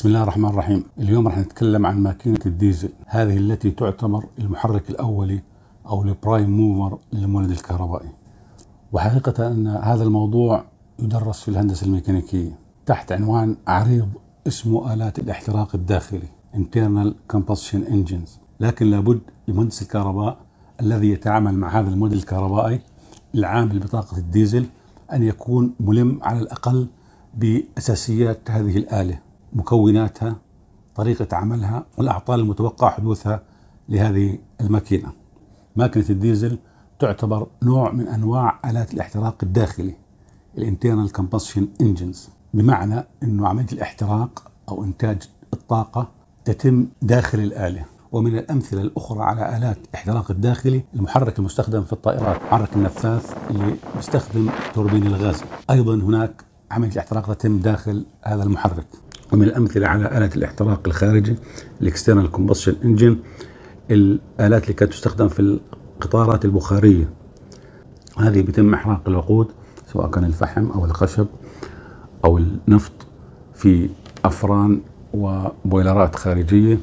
بسم الله الرحمن الرحيم. اليوم راح نتكلم عن ماكينة الديزل، هذه التي تعتبر المحرك الأولي أو البرايم موفر للمولد الكهربائي. وحقيقة أن هذا الموضوع يدرس في الهندسة الميكانيكية تحت عنوان عريض اسمه آلات الاحتراق الداخلي Internal Combustion Engines. لكن لابد لمهندس الكهرباء الذي يتعامل مع هذا الموديل الكهربائي العامل بطاقة الديزل أن يكون ملم على الأقل بأساسيات هذه الآلة، مكوناتها، طريقة عملها، والأعطال المتوقع حدوثها لهذه الماكينة. ماكينة الديزل تعتبر نوع من أنواع آلات الاحتراق الداخلي Internal Combustion Engines، بمعنى أنه عملية الاحتراق أو إنتاج الطاقة تتم داخل الآلة. ومن الأمثلة الأخرى على آلات الاحتراق الداخلي المحرك المستخدم في الطائرات، محرك النفاث اللي بيستخدم توربين الغاز، أيضا هناك عملية الاحتراق تتم داخل هذا المحرك. ومن الأمثلة على آلة الاحتراق الخارجي External Combustion Engine الآلات اللي كانت تستخدم في القطارات البخارية، هذه بيتم إحراق الوقود سواء كان الفحم أو الخشب أو النفط في أفران وبويلرات خارجية،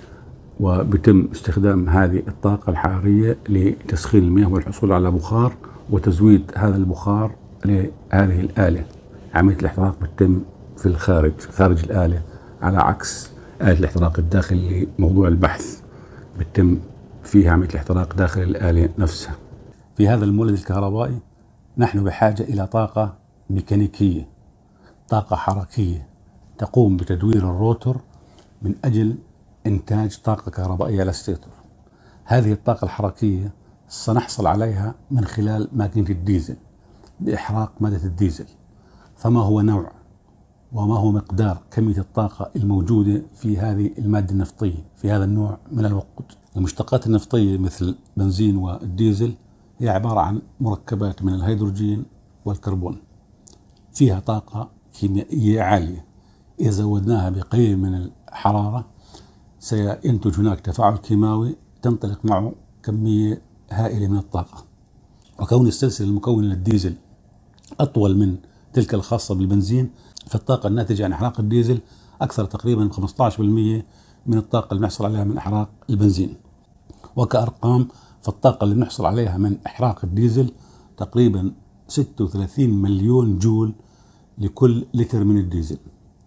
وبيتم استخدام هذه الطاقة الحرارية لتسخين المياه والحصول على بخار وتزويد هذا البخار لهذه الآلة. عملية الاحتراق بتتم في الخارج، خارج الآلة، على عكس آلة الاحتراق الداخلي موضوع البحث بتتم فيها عملية الاحتراق داخل الآلة نفسها. في هذا المولد الكهربائي نحن بحاجة إلى طاقة ميكانيكية، طاقة حركية تقوم بتدوير الروتور من أجل إنتاج طاقة كهربائية للستيتور. هذه الطاقة الحركية سنحصل عليها من خلال ماكينة الديزل بإحراق مادة الديزل. فما هو نوع وما هو مقدار كمية الطاقة الموجودة في هذه المادة النفطية في هذا النوع من الوقود؟ المشتقات النفطية مثل البنزين والديزل هي عبارة عن مركبات من الهيدروجين والكربون، فيها طاقة كيميائية عالية. إذا زودناها بقليل من الحرارة سينتج هناك تفاعل كيماوي تنطلق معه كمية هائلة من الطاقة. وكون السلسلة المكونة للديزل أطول من تلك الخاصة بالبنزين، فالطاقة الناتجة عن إحراق الديزل أكثر تقريبا من 15% من الطاقة اللي بنحصل عليها من إحراق البنزين. وكأرقام فالطاقة اللي بنحصل عليها من إحراق الديزل تقريبا 36 مليون جول لكل لتر من الديزل،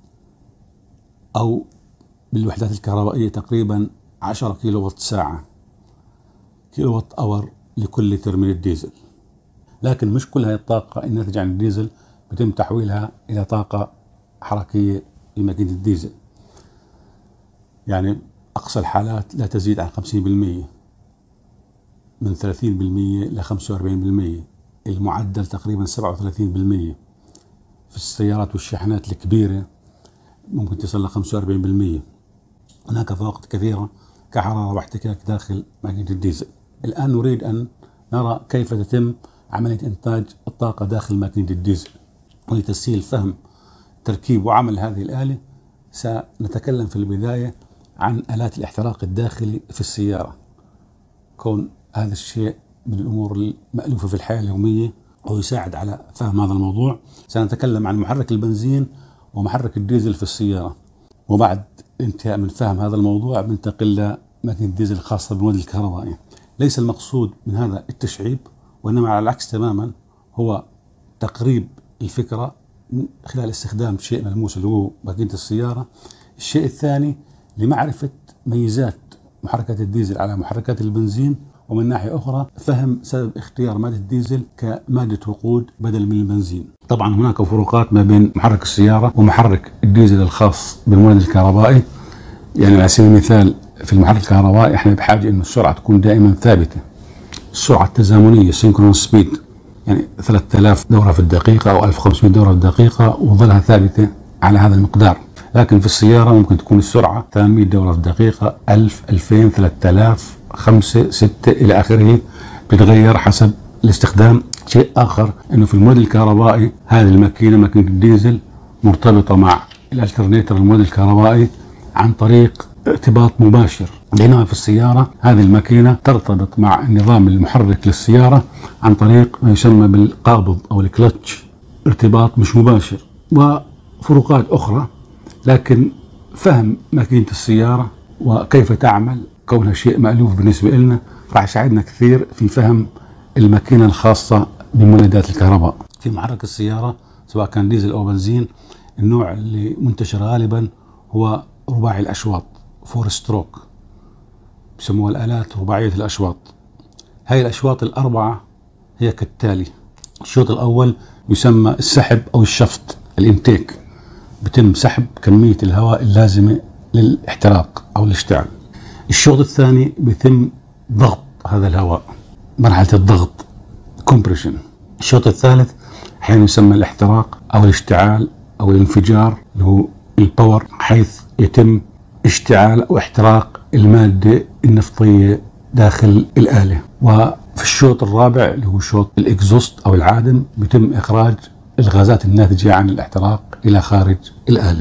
أو بالوحدات الكهربائية تقريبا 10 كيلو وات ساعة، كيلو وات أور لكل لتر من الديزل. لكن مش كل هذه الطاقة الناتجة عن الديزل بيتم تحويلها إلى طاقة حركية لماكينة الديزل. يعني أقصى الحالات لا تزيد عن 50%، من 30% إلى 45%، المعدل تقريبا 37%. في السيارات والشاحنات الكبيرة ممكن تصل ل 45%. هناك فوائد كثيرة كحرارة واحتكاك داخل ماكينة الديزل. الآن نريد أن نرى كيف تتم عملية إنتاج الطاقة داخل ماكينة الديزل. ولتسهيل فهم تركيب وعمل هذه الآلة سنتكلم في البداية عن آلات الاحتراق الداخلي في السيارة، كون هذا الشيء من الأمور المألوفة في الحياة اليومية ويساعد على فهم هذا الموضوع. سنتكلم عن محرك البنزين ومحرك الديزل في السيارة، وبعد انتهاء من فهم هذا الموضوع بننتقل لماكينة الديزل الخاصة بالموديل الكهربائي. ليس المقصود من هذا التشعيب، وإنما على العكس تماما هو تقريب الفكرة من خلال استخدام شيء ملموس اللي هو ماكينة السيارة. الشيء الثاني لمعرفة ميزات محركات الديزل على محركات البنزين، ومن ناحية أخرى فهم سبب اختيار مادة الديزل كمادة وقود بدل من البنزين. طبعا هناك فروقات ما بين محرك السيارة ومحرك الديزل الخاص بالمولد الكهربائي. يعني على سبيل المثال في المحرك الكهربائي احنا بحاجة إنه السرعة تكون دائما ثابتة، السرعة التزامنية سينكرون سبيد، يعني 3000 دورة في الدقيقة أو 1500 دورة في الدقيقة وظلها ثابتة على هذا المقدار. لكن في السيارة ممكن تكون السرعة 800 دورة في الدقيقة، 1000، 2000، 3000، 5، 6 إلى آخره، بتغير حسب الاستخدام. شيء آخر إنه في الموديل الكهربائي هذه الماكينة، ماكينة الديزل، مرتبطة مع الالترنيتر الموديل الكهربائي عن طريق ارتباط مباشر، بينما في السيارة هذه الماكينة ترتبط مع النظام المحرك للسيارة عن طريق ما يسمى بالقابض أو الكلتش، ارتباط مش مباشر. وفروقات أخرى، لكن فهم ماكينة السيارة وكيف تعمل كونها شيء مألوف بالنسبة لنا راح يساعدنا كثير في فهم الماكينة الخاصة بمولدات الكهرباء. في محرك السيارة سواء كان ديزل أو بنزين، النوع اللي منتشر غالبا هو رباعي الأشواط، 4 ستروك، بسموها الآلات رباعية الأشواط. هاي الأشواط الأربعة هي كالتالي: الشوط الأول يسمى السحب أو الشفط، الانتيك، بتم سحب كمية الهواء اللازمة للاحتراق أو الاشتعال. الشوط الثاني بيتم ضغط هذا الهواء، مرحلة الضغط، كومبريشن. الشوط الثالث أحيانا يسمى الاحتراق أو الاشتعال أو الانفجار اللي هو الباور، حيث يتم اشتعال أو احتراق المادة النفطية داخل الآلة. وفي الشوط الرابع اللي هو شوط الإكزوست أو العادم بيتم إخراج الغازات الناتجة عن الاحتراق إلى خارج الآلة.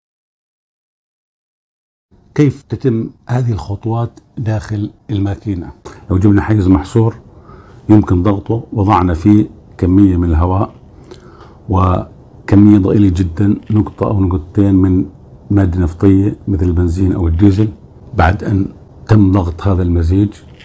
كيف تتم هذه الخطوات داخل الماكينة؟ لو جبنا حيز محصور يمكن ضغطه، وضعنا فيه كمية من الهواء وكمية ضئيلة جدا، نقطة أو نقطتين من مادة نفطية مثل البنزين أو الديزل. بعد أن تم ضغط هذا المزيج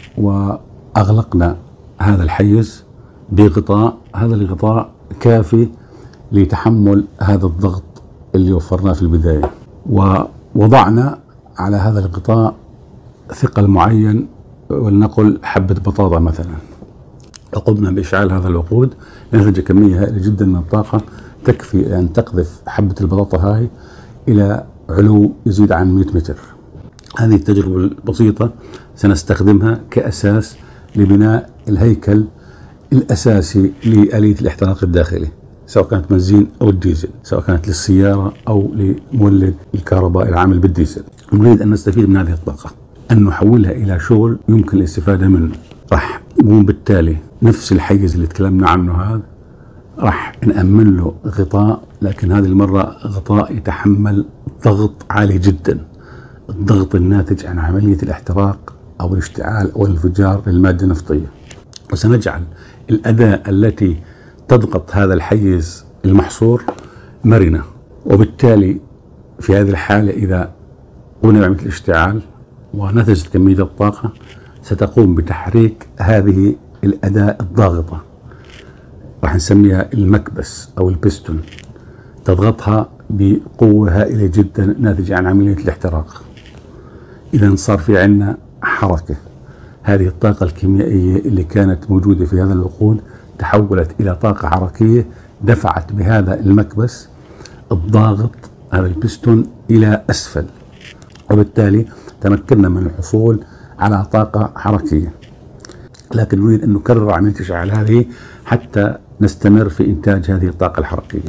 وأغلقنا هذا الحيز بغطاء، هذا الغطاء كافي لتحمل هذا الضغط اللي وفرناه في البداية، ووضعنا على هذا الغطاء ثقل معين، ولنقل حبة بطاطا مثلا، وقمنا بإشعال هذا الوقود نخرج كمية هائلة جدا من الطاقة تكفي أن تقذف حبة البطاطا هاي إلى علو يزيد عن 100 متر. هذه التجربة البسيطة سنستخدمها كأساس لبناء الهيكل الأساسي لآلية الاحتراق الداخلي، سواء كانت بنزين أو الديزل، سواء كانت للسيارة أو لمولد الكهرباء العامل بالديزل. نريد أن نستفيد من هذه الطاقة، أن نحولها إلى شغل يمكن الاستفادة منه. راح نقوم بالتالي نفس الحيز اللي تكلمنا عنه هذا، راح نأمن له غطاء، لكن هذه المرة غطاء يتحمل ضغط عالي جدا، الضغط الناتج عن عملية الاحتراق أو الاشتعال أو الانفجار للمادة النفطية. وسنجعل الأداة التي تضغط هذا الحيز المحصور مرنة، وبالتالي في هذه الحالة إذا قمنا بعملية الاشتعال ونتجت كمية الطاقة ستقوم بتحريك هذه الأداة الضاغطة، راح نسميها المكبس أو البستون، تضغطها بقوة هائلة جدا ناتجة عن عملية الاحتراق. إذا صار في عندنا حركة، هذه الطاقة الكيميائية اللي كانت موجودة في هذا الوقود تحولت إلى طاقة حركية دفعت بهذا المكبس الضاغط هذا البستون إلى أسفل، وبالتالي تمكنا من الحصول على طاقة حركية. لكن نريد أن نكرر عملية الإشعال هذه حتى نستمر في إنتاج هذه الطاقة الحركية.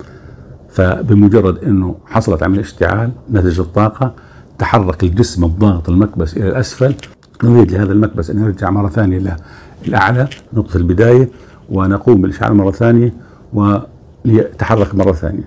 فبمجرد أنه حصلت عملية اشتعال نتج الطاقة، تحرك الجسم الضاغط المكبس إلى الأسفل، نريد لهذا المكبس أن يرجع مرة ثانية للأعلى نقطة البداية، ونقوم بالإشعال مرة ثانية وليتحرك مرة ثانية،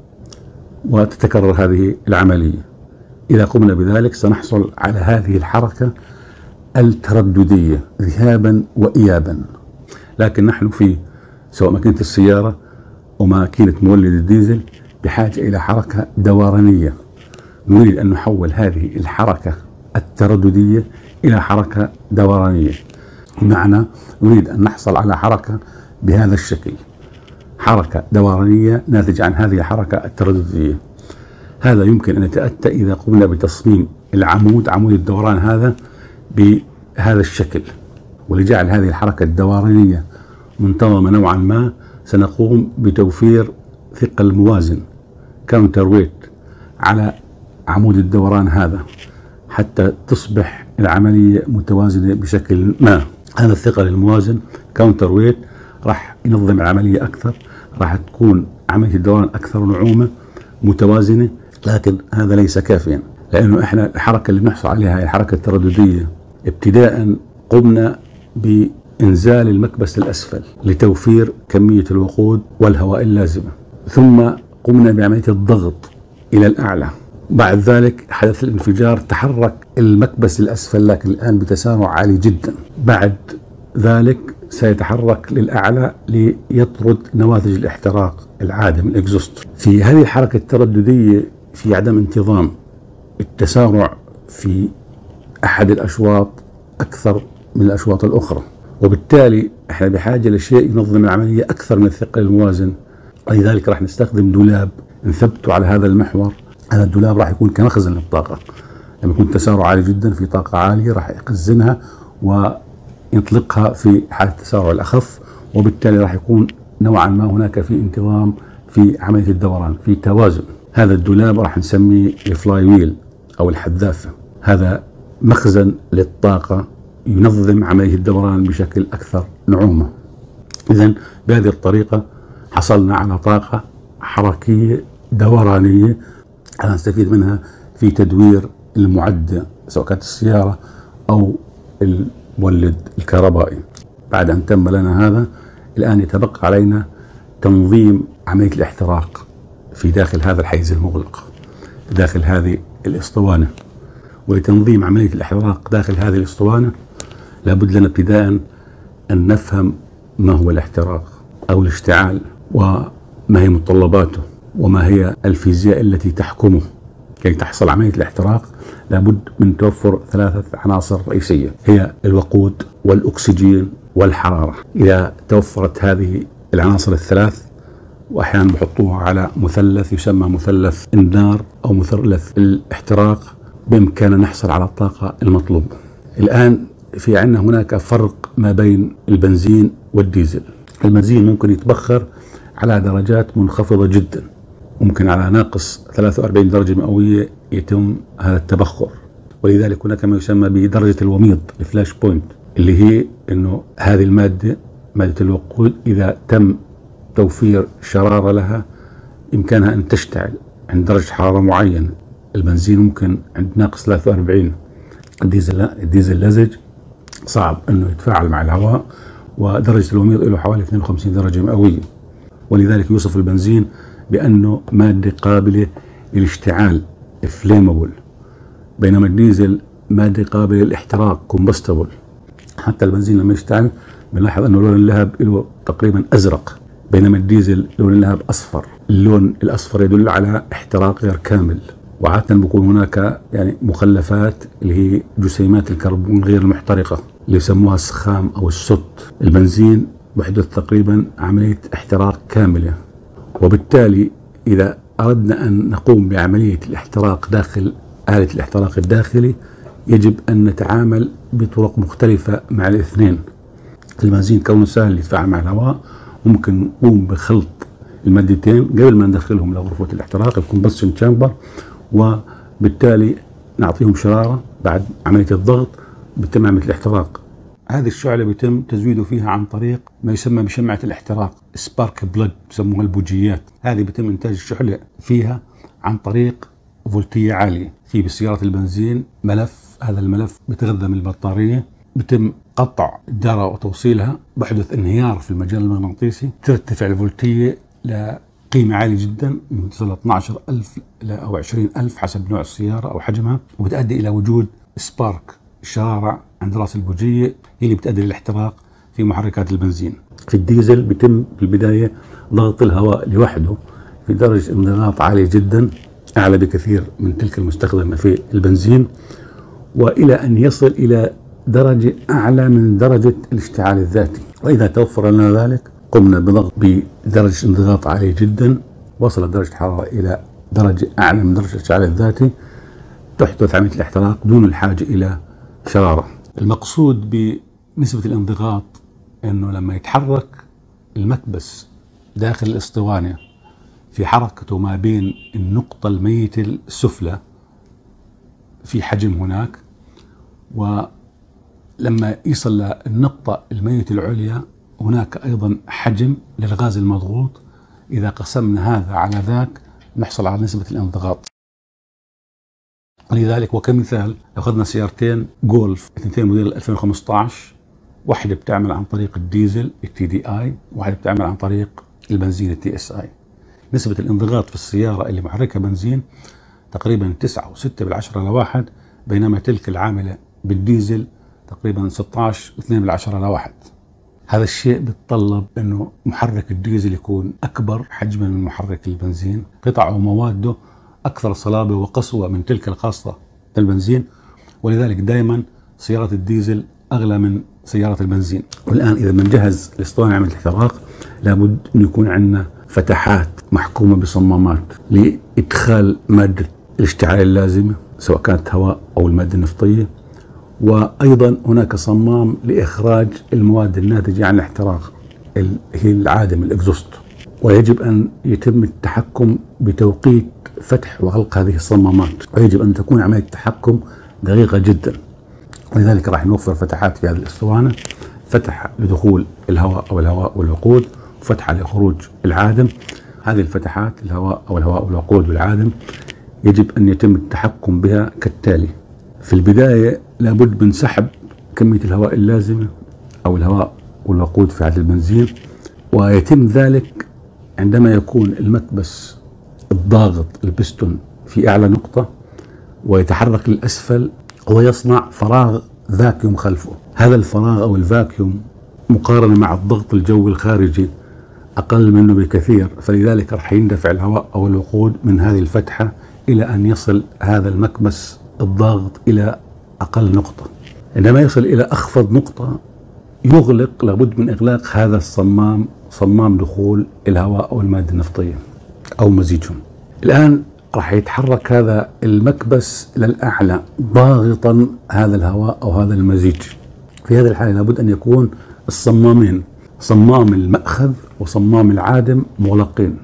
وتتكرر هذه العملية. إذا قمنا بذلك سنحصل على هذه الحركة الترددية ذهابا وإيابا. لكن نحن في سواء ماكينة السيارة أو ماكينة مولد الديزل بحاجة إلى حركة دورانية، نريد أن نحول هذه الحركة الترددية إلى حركة دورانية، بمعنى نريد أن نحصل على حركة بهذا الشكل، حركة دورانية ناتجة عن هذه الحركة الترددية. هذا يمكن أن يتأتى إذا قمنا بتصميم العمود، عمود الدوران هذا بهذا الشكل. ولجعل هذه الحركة الدورانية منتظمة نوعا ما سنقوم بتوفير ثقل موازن كاونتر ويت على عمود الدوران هذا حتى تصبح العملية متوازنة بشكل ما. هذا الثقل الموازن كاونتر ويت راح ينظم العملية أكثر، راح تكون عملية الدوران أكثر نعومة متوازنة. لكن هذا ليس كافيا، لأنه إحنا الحركة اللي بنحصل عليها هي الحركة الترددية. ابتداء قمنا بإنزال المكبس للأسفل لتوفير كمية الوقود والهواء اللازمة، ثم قمنا بعملية الضغط إلى الأعلى. بعد ذلك حدث الانفجار، تحرك المكبس للأسفل لكن الآن بتسارع عالي جدا. بعد ذلك سيتحرك للأعلى ليطرد نواتج الاحتراق العادم الإكزوست. في هذه الحركة الترددية في عدم انتظام التسارع في أحد الأشواط أكثر من الأشواط الأخرى، وبالتالي احنا بحاجة لشيء ينظم العملية أكثر من الثقل الموازن. ولذلك راح نستخدم دولاب نثبته على هذا المحور. هذا الدولاب راح يكون كمخزن للطاقة. لما يكون تسارع عالي جدا في طاقة عالية راح يخزنها ويطلقها في حالة التسارع الأخف، وبالتالي راح يكون نوعا ما هناك في انتظام في عملية الدوران، في توازن. هذا الدولاب راح نسميه الفلاي ويل أو الحذافة. هذا مخزن للطاقة ينظم عملية الدوران بشكل أكثر نعومة. إذن بهذه الطريقة حصلنا على طاقة حركية دورانية نستفيد منها في تدوير المعدة سواء كانت السيارة أو المولد الكهربائي. بعد أن تم لنا هذا، الآن يتبقى علينا تنظيم عملية الاحتراق في داخل هذا الحيز المغلق، داخل هذه الاسطوانة. ولتنظيم عملية الاحتراق داخل هذه الاسطوانة لابد لنا ابتداء أن نفهم ما هو الاحتراق أو الاشتعال، وما هي متطلباته، وما هي الفيزياء التي تحكمه. كي تحصل عملية الاحتراق لابد من توفر 3 عناصر رئيسية، هي الوقود والأكسجين والحرارة. إذا توفرت هذه العناصر ال3، وأحيانا بحطوها على مثلث يسمى مثلث النار أو مثلث الاحتراق، بإمكاننا نحصل على الطاقة المطلوبة. الآن في عندنا هناك فرق ما بين البنزين والديزل. البنزين ممكن يتبخر على درجات منخفضة جدا، ممكن على ناقص 43 درجة مئوية يتم هذا التبخر، ولذلك هناك ما يسمى بدرجة الوميض، الفلاش بوينت، اللي هي انه هذه المادة، مادة الوقود، اذا تم توفير شرارة لها امكانها ان تشتعل عند درجة حرارة معينة. البنزين ممكن عند ناقص 43. الديزل لزج، صعب انه يتفاعل مع الهواء، ودرجة الوميض له حوالي 52 درجة مئوية، ولذلك يوصف البنزين بأنه مادة قابلة للاشتعال فليمبل، بينما الديزل مادة قابلة للاحتراق كومبستبل. حتى البنزين لما يشتعل بنلاحظ أنه لون اللهب له تقريبا أزرق، بينما الديزل لون اللهب أصفر. اللون الأصفر يدل على احتراق غير كامل، وعادة بيكون هناك يعني مخلفات اللي هي جسيمات الكربون غير المحترقة اللي يسموها السخام أو السط. البنزين بحدث تقريبا عملية احتراق كاملة، وبالتالي إذا أردنا أن نقوم بعملية الاحتراق داخل آلة الاحتراق الداخلي يجب أن نتعامل بطرق مختلفة مع الاثنين. البنزين كونه سهل يتفاعل مع الهواء، ممكن نقوم بخلط المادتين قبل ما ندخلهم لغرفة الاحتراق الكومبشن تشامبر، وبالتالي نعطيهم شرارة. بعد عملية الضغط بتم عملية الاحتراق. هذه الشعلة بيتم تزويده فيها عن طريق ما يسمى بشمعة الاحتراق، سبارك بلج بسموها البوجيات. هذه بيتم إنتاج الشعلة فيها عن طريق فولتية عالية. في بسيارة البنزين ملف، هذا الملف بيتغذى من البطارية، بيتم قطع الدارة وتوصيلها، بحدث انهيار في المجال المغناطيسي، ترتفع الفولتية لقيمة عالية جدا، من تصل 12,000 أو 20,000 حسب نوع السيارة أو حجمها، وبتؤدي إلى وجود سبارك، شرارة عند راس البوجية، هي اللي بتؤدي للاحتراق في محركات البنزين. في الديزل بيتم في البداية ضغط الهواء لوحده في درجة انضغاط عالية جدا، أعلى بكثير من تلك المستخدمة في البنزين، وإلى أن يصل إلى درجة أعلى من درجة الاشتعال الذاتي. وإذا توفر لنا ذلك قمنا بضغط بدرجة انضغاط عالية جدا، وصلت درجة الحرارة إلى درجة أعلى من درجة الاشتعال الذاتي، تحدث عملية الاحتراق دون الحاجة إلى شرارة. المقصود بنسبة الانضغاط أنه لما يتحرك المكبس داخل الاسطوانة في حركته ما بين النقطة الميتة السفلى في حجم هناك، ولما يصل للنقطة الميتة العليا هناك أيضا حجم للغاز المضغوط. إذا قسمنا هذا على ذاك نحصل على نسبة الانضغاط. لذلك وكمثال لو أخذنا سيارتين جولف، اثنتين موديل 2015، واحدة بتعمل عن طريق الديزل TDI، واحدة بتعمل عن طريق البنزين TSI. نسبة الانضغاط في السيارة اللي محركها بنزين تقريبا 9.6/1، بينما تلك العاملة بالديزل تقريبا 16.2/1. هذا الشيء بيتطلب انه محرك الديزل يكون اكبر حجما من محرك البنزين، قطعه ومواده أكثر صلابة وقسوة من تلك الخاصة بالبنزين، ولذلك دائما سيارة الديزل أغلى من سيارة البنزين. والآن إذا بنجهز الاسطوانة عملية الاحتراق لابد أن يكون عندنا فتحات محكومة بصمامات لإدخال مادة الاشتعال اللازمة سواء كانت هواء أو المادة النفطية، وأيضا هناك صمام لإخراج المواد الناتجة عن الاحتراق هي العادم الإكزوست، ويجب أن يتم التحكم بتوقيت فتح وغلق هذه الصمامات، ويجب أن تكون عملية التحكم دقيقة جدا. ولذلك راح نوفر فتحات في هذه الاسطوانة، فتحة لدخول الهواء أو الهواء والوقود، وفتحة لخروج العادم. هذه الفتحات الهواء أو الهواء والوقود والعادم يجب أن يتم التحكم بها كالتالي: في البداية لابد من سحب كمية الهواء اللازمة أو الهواء والوقود في عدد البنزين، ويتم ذلك عندما يكون المكبس الضاغط البستون في أعلى نقطة ويتحرك للأسفل ويصنع فراغ فاكيوم خلفه. هذا الفراغ أو الفاكيوم مقارنة مع الضغط الجوي الخارجي أقل منه بكثير، فلذلك راح يندفع الهواء أو الوقود من هذه الفتحة إلى أن يصل هذا المكبس الضاغط إلى أقل نقطة. عندما يصل إلى أخفض نقطة يغلق، لابد من إغلاق هذا الصمام، صمام دخول الهواء أو المادة النفطية أو مزيجهم. الآن راح يتحرك هذا المكبس للأعلى ضاغطا هذا الهواء أو هذا المزيج. في هذه الحالة لابد أن يكون الصمامين، صمام المأخذ وصمام العادم، مغلقين،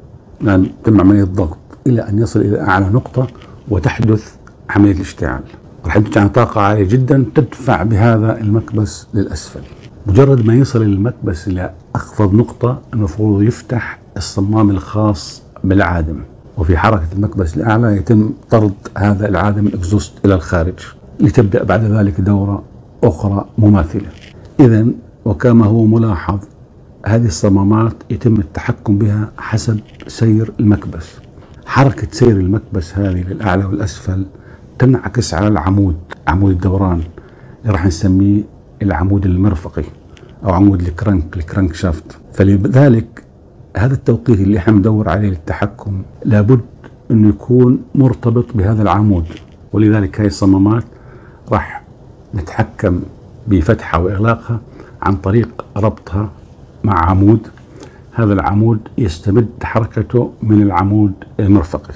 لأن تم عملية ضغط إلى أن يصل إلى أعلى نقطة وتحدث عملية الاشتعال. راح ينتج عن طاقة عالية جدا تدفع بهذا المكبس للأسفل. مجرد ما يصل المكبس إلى أخفض نقطة المفروض يفتح الصمام الخاص بالعادم، وفي حركة المكبس الأعلى يتم طرد هذا العادم الإكزوست إلى الخارج لتبدأ بعد ذلك دورة أخرى مماثلة. إذا وكما هو ملاحظ هذه الصمامات يتم التحكم بها حسب سير المكبس. حركة سير المكبس هذه للأعلى والأسفل تنعكس على عمود الدوران اللي راح نسميه العمود المرفقي أو عمود الكرانك شافت. فلذلك هذا التوقيت اللي احنا ندور عليه للتحكم لابد انه يكون مرتبط بهذا العمود، ولذلك هاي الصمامات راح نتحكم بفتحها واغلاقها عن طريق ربطها مع عمود. هذا العمود يستمد حركته من العمود المرفقي.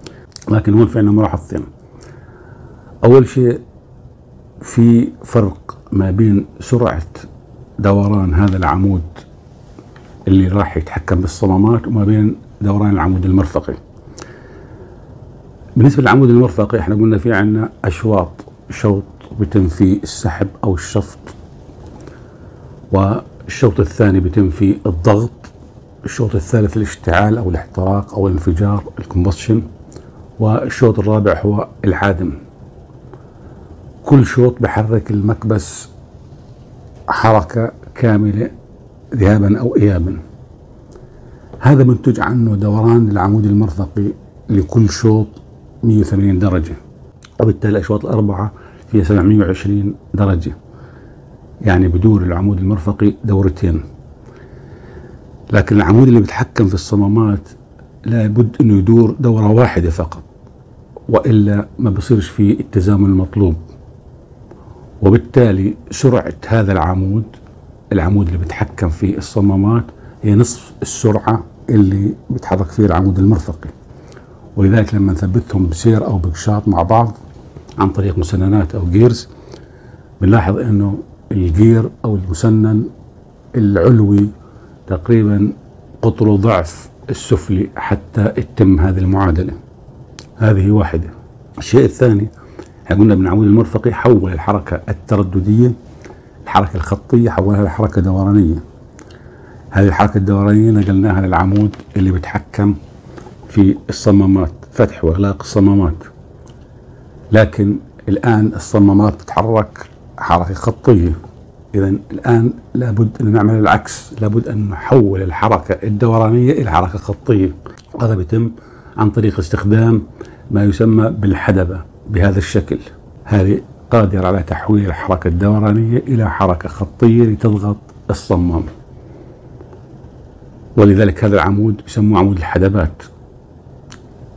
لكن هون في عندنا ملاحظتين. اول شيء في فرق ما بين سرعة دوران هذا العمود اللي راح يتحكم بالصمامات وما بين دوران العمود المرفقي. بالنسبة للعمود المرفقي احنا قلنا في عندنا أشواط، شوط بيتم فيه السحب أو الشفط، والشوط الثاني بيتم فيه الضغط، الشوط الثالث الاشتعال أو الاحتراق أو الانفجار الكومبشن، والشوط الرابع هو العادم. كل شوط بحرك المكبس حركة كاملة ذهابا أو إيابا. هذا منتج عنه دوران العمود المرفقي لكل شوط 180 درجة، وبالتالي الأشواط الأربعة فيها 720 درجة، يعني بدور العمود المرفقي دورتين. لكن العمود اللي بيتحكم في الصمامات لابد أنه يدور دورة واحدة فقط، وإلا ما بصيرش فيه التزامن المطلوب. وبالتالي سرعة هذا العمود اللي بيتحكم في الصمامات هي نصف السرعة اللي بيتحرك فيها العمود المرفقي. ولذلك لما نثبتهم بسير أو بقشاط مع بعض عن طريق مسننات أو جيرز بنلاحظ أنه الجير أو المسنن العلوي تقريبا قطره ضعف السفلي حتى تتم هذه المعادلة. هذه واحدة. الشيء الثاني احنا قلنا من العمود المرفقي حول الحركة الترددية، الحركة الخطية حولها لحركة دورانية. هذه الحركة الدورانية نقلناها للعمود اللي بيتحكم في الصمامات، فتح واغلاق الصمامات. لكن الآن الصمامات تتحرك حركة خطية، إذا الآن لابد أن نعمل العكس، لابد أن نحول الحركة الدورانية إلى حركة خطية. هذا بيتم عن طريق استخدام ما يسمى بالحدبة بهذا الشكل. هذه قادرة على تحويل الحركة الدورانية إلى حركة خطية لتضغط الصمام، ولذلك هذا العمود يسموه عمود الحدبات.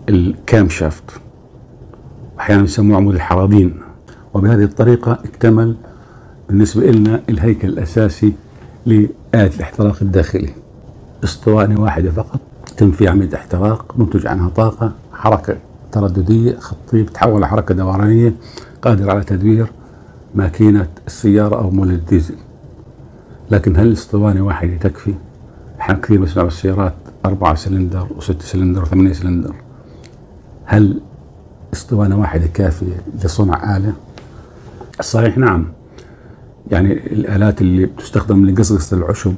الكام شافت، أحيانا يسموه عمود الحرابين. وبهذه الطريقة اكتمل بالنسبة لنا الهيكل الأساسي لآلة الاحتراق الداخلي. اسطوانة واحدة فقط تم فيها عملية احتراق، ننتج عنها طاقة، حركة ترددية خطية تتحول لحركة دورانية قادرة على تدوير ماكينة السيارة أو مولد الديزل. لكن هل اسطوانة واحدة تكفي؟ احنا كثير بنسمع بالسيارات 4 سلندر و6 سلندر و8 سلندر. هل اسطوانة واحدة كافية لصنع آلة؟ الصحيح نعم. يعني الآلات اللي بتستخدم لقصقصة العشب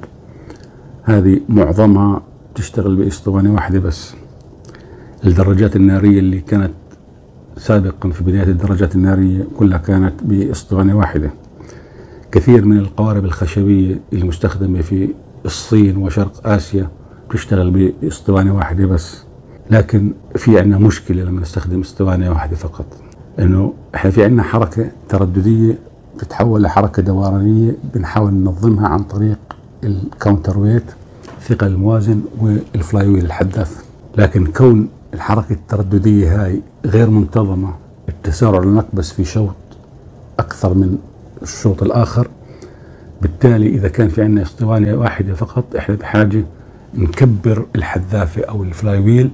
هذه معظمها تشتغل باسطوانة واحدة بس. الدراجات النارية اللي كانت سابقا في بداية الدراجات النارية كلها كانت باسطوانة واحدة. كثير من القوارب الخشبية المستخدمة في الصين وشرق آسيا تشتغل باسطوانة واحدة بس. لكن في عندنا مشكلة لما نستخدم اسطوانة واحدة فقط، انه احنا في عندنا حركة ترددية تتحول لحركة دورانية، بنحاول ننظمها عن طريق الكاونتر ويت، الثقل الموازن، والفلاي ويل الحداث. لكن كون الحركة الترددية هاي غير منتظمة، التسارع المكبس في شوط أكثر من الشوط الآخر، بالتالي إذا كان في عندنا اسطوانة واحدة فقط إحنا بحاجة نكبر الحذافة أو الفلاي ويل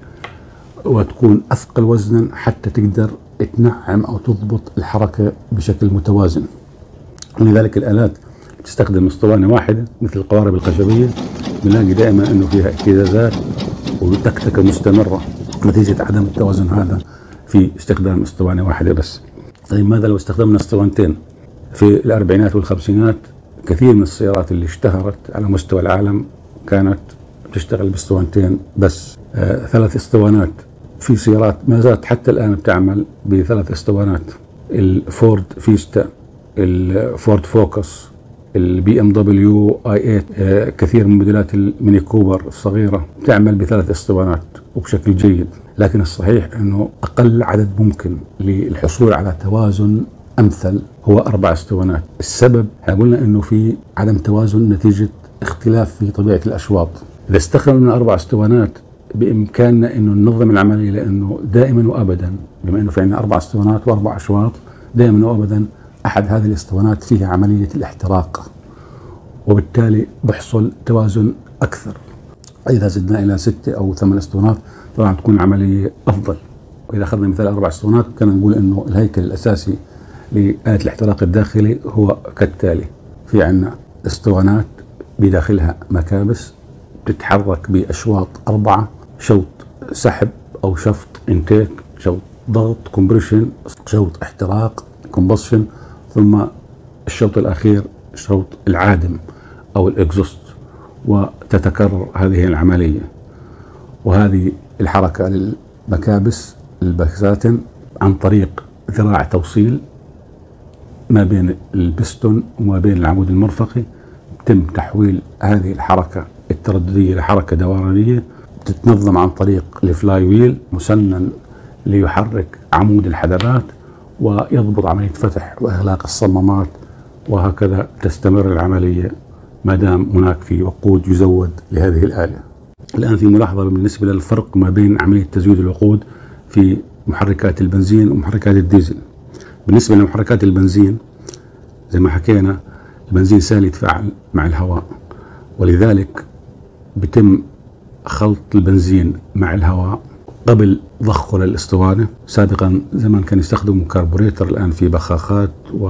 وتكون أثقل وزنا حتى تقدر تنعم أو تضبط الحركة بشكل متوازن. ولذلك الآلات تستخدم اسطوانة واحدة مثل القوارب الخشبية بنلاقي دائما أنه فيها اهتزازات وتكتكة مستمرة نتيجة عدم التوازن هذا في استخدام اسطوانة واحدة بس. طيب ماذا لو استخدمنا اسطوانتين؟ في الأربعينات والخمسينات كثير من السيارات اللي اشتهرت على مستوى العالم كانت تشتغل باسطوانتين بس. 3 اسطوانات. في سيارات ما زالت حتى الآن بتعمل ب3 اسطوانات. الفورد فيستا، الفورد فوكس، البي ام دبليو اي 8، كثير من موديلات الميني كوبر الصغيرة تعمل ب3 اسطوانات وبشكل جيد. لكن الصحيح انه اقل عدد ممكن للحصول على توازن امثل هو 4 اسطوانات. السبب احنا قلنا انه في عدم توازن نتيجة اختلاف في طبيعة الاشواط. اذا استخدمنا 4 اسطوانات بامكاننا انه ننظم العملية، لانه دائما وابدا بما انه في عندنا 4 اسطوانات و4 اشواط، دائما وابدا احد هذه الاسطوانات فيها عملية الاحتراق، وبالتالي بحصل توازن اكثر. اذا زدنا الى 6 أو 8 اسطوانات طبعا تكون العملية افضل. واذا اخذنا مثال 4 اسطوانات كان نقول انه الهيكل الاساسي لآلة الاحتراق الداخلي هو كالتالي: في عندنا اسطوانات بداخلها مكابس تتحرك باشواط 4، شوط سحب او شفط انتيك، شوط ضغط كومبريشن، شوط احتراق كومبشن، ثم الشوط الاخير شوط العادم او الاكزوست. وتتكرر هذه العملية. وهذه الحركة للمكابس الباكساتن عن طريق ذراع توصيل ما بين البستون وما بين العمود المرفقي، يتم تحويل هذه الحركة الترددية لحركة دورانية، تتنظم عن طريق الفلاي ويل مسنن ليحرك عمود الحدبات ويضبط عملية فتح وإغلاق الصمامات، وهكذا تستمر العملية ما دام هناك في وقود يزود لهذه الآلة. الآن في ملاحظة بالنسبة للفرق ما بين عملية تزويد الوقود في محركات البنزين ومحركات الديزل. بالنسبة لمحركات البنزين زي ما حكينا، البنزين سهل يتفاعل مع الهواء، ولذلك بتم خلط البنزين مع الهواء قبل ضخه للاسطوانة. سابقا زمان كان يستخدموا كاربوريتر، الآن في بخاخات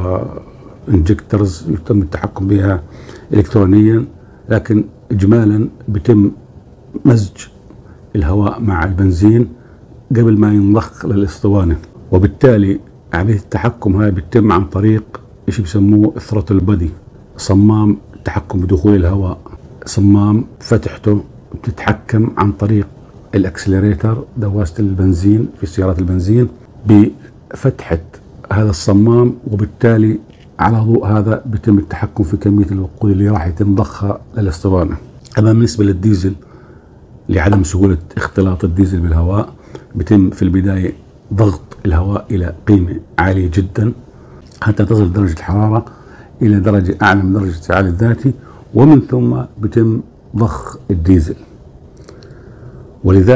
وانجكترز يتم التحكم بها إلكترونيا، لكن إجمالا بتم مزج الهواء مع البنزين قبل ما ينضخ للاسطوانة، وبالتالي عملية التحكم هاي بتتم عن طريق شيء بسموه ثروتل بادي، صمام التحكم بدخول الهواء. صمام فتحته بتتحكم عن طريق الاكسلريتر، دواسة البنزين في سيارات البنزين، بفتحة هذا الصمام، وبالتالي على ضوء هذا بيتم التحكم في كمية الوقود اللي راح يتم ضخها للاسطوانة. أما بالنسبة للديزل، لعدم سهولة اختلاط الديزل بالهواء، بيتم في البداية ضغط الهواء إلى قيمة عالية جدا حتى تصل درجة الحرارة إلى درجة أعلى من درجة الانفعال الذاتي، ومن ثم بيتم ضخ الديزل. ولذلك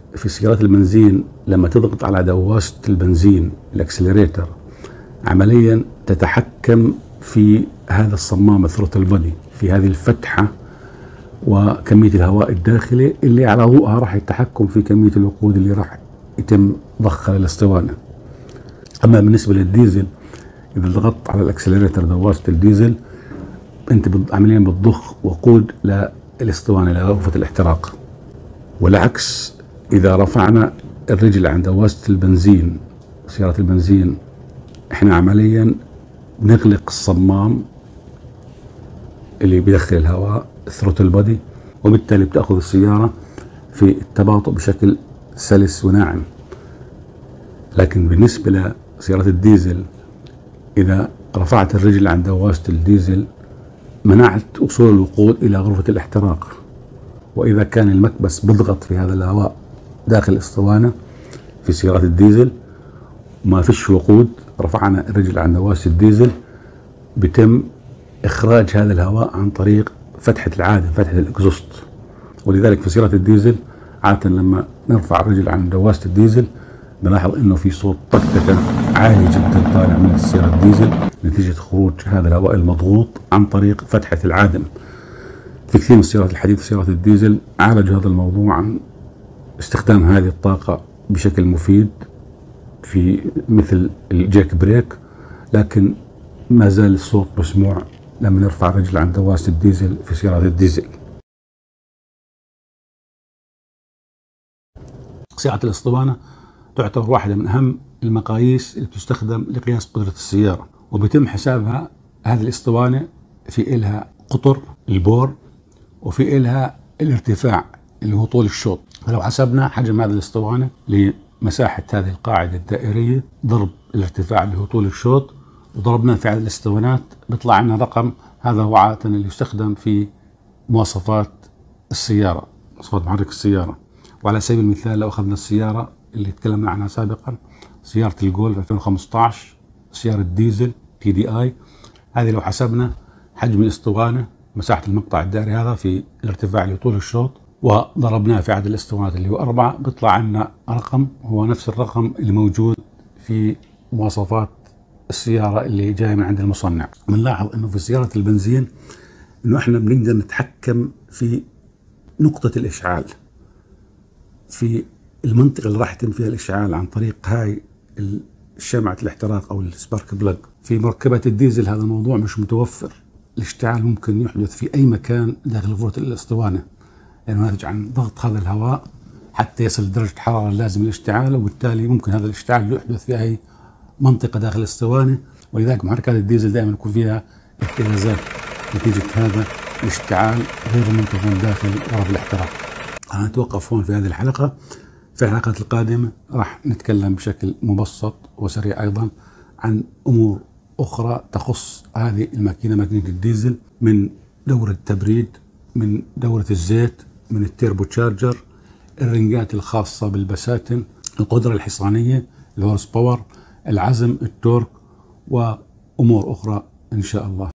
في سيارات البنزين لما تضغط على دواسة البنزين الاكسلريتر عمليا تتحكم في هذا الصمام الثروتل بودي، في هذه الفتحة وكمية الهواء الداخلي اللي على ضوءها راح يتحكم في كمية الوقود اللي راح يتم ضخها للاسطوانة. أما بالنسبة للديزل إذا ضغطت على الاكسلريتر دواسة الديزل أنت عمليا بتضخ وقود للاسطوانة لغرفة الاحتراق، والعكس إذا رفعنا الرجل عن دواسة البنزين سيارة البنزين احنا عمليا بنغلق الصمام اللي بيدخل الهواء الثروتل بودي، وبالتالي بتاخذ السيارة في التباطؤ بشكل سلس وناعم. لكن بالنسبة لسيارة الديزل إذا رفعت الرجل عن دواسة الديزل منعت وصول الوقود إلى غرفة الاحتراق، وإذا كان المكبس بيضغط في هذا الهواء داخل الاسطوانة في سيارات الديزل وما فيش وقود، رفعنا الرجل عن دواسة الديزل بيتم إخراج هذا الهواء عن طريق فتحة العادم، فتحة الإكزوست. ولذلك في سيارة الديزل عادة لما نرفع الرجل عن دواسة الديزل بنلاحظ إنه في صوت طقطقة عالي جدا طالع من السيارة الديزل نتيجة خروج هذا الهواء المضغوط عن طريق فتحة العادم. في كثير من السيارات الحديثة سيارات الديزل عالجوا هذا الموضوع عن استخدام هذه الطاقة بشكل مفيد في مثل الجاك بريك، لكن ما زال الصوت مسموع لما نرفع الرجل عن دواسة الديزل في سيارات الديزل. سعة الاسطوانة تعتبر واحدة من أهم المقاييس اللي بتستخدم لقياس قدرة السيارة، وبيتم حسابها هذه الاسطوانة في إلها قطر البور وفي إلها الارتفاع اللي هو طول الشوط. فلو حسبنا حجم هذه الاسطوانة لمساحة هذه القاعدة الدائرية ضرب الارتفاع اللي هو طول الشوط وضربنا في عدد الاسطوانات بيطلع لنا رقم، هذا هو عادة اللي يستخدم في مواصفات السيارة، مواصفات محرك السيارة. وعلى سبيل المثال لو أخذنا السيارة اللي تكلمنا عنها سابقا سيارة الجولف 2015 سيارة ديزل TDI، هذه لو حسبنا حجم الاسطوانة مساحة المقطع الدائري هذا في الارتفاع اللي طول الشوط وضربناه في عدد الاسطوانات اللي هو 4 بيطلع لنا رقم هو نفس الرقم اللي موجود في مواصفات السيارة اللي جاية من عند المصنع. بنلاحظ انه في سيارة البنزين انه احنا بنقدر نتحكم في نقطة الاشعال في المنطقة اللي راح يتم فيها الاشعال عن طريق هاي شمعة الاحتراق او السبارك بلاج. في مركبات الديزل هذا الموضوع مش متوفر، الاشتعال ممكن يحدث في اي مكان داخل غرفة الاسطوانة لانه ناتج عن ضغط هذا الهواء حتى يصل لدرجة الحرارة اللازمة للاشتعال، وبالتالي ممكن هذا الاشتعال يحدث في اي منطقة داخل الاسطوانة. ولذلك محركات الديزل دائما يكون فيها اهتزازات نتيجة هذا الاشتعال غير منتظم داخل غرف الاحتراق. أنا أتوقف هون في هذه الحلقة. في الحلقات القادمة راح نتكلم بشكل مبسط وسريع أيضا عن أمور أخرى تخص هذه الماكينة، ماكينة الديزل، من دورة التبريد، من دورة الزيت، من التيربو تشارجر، الرنجات الخاصة بالبساتين، القدرة الحصانية، الهورس باور، العزم، التورك، وأمور أخرى إن شاء الله.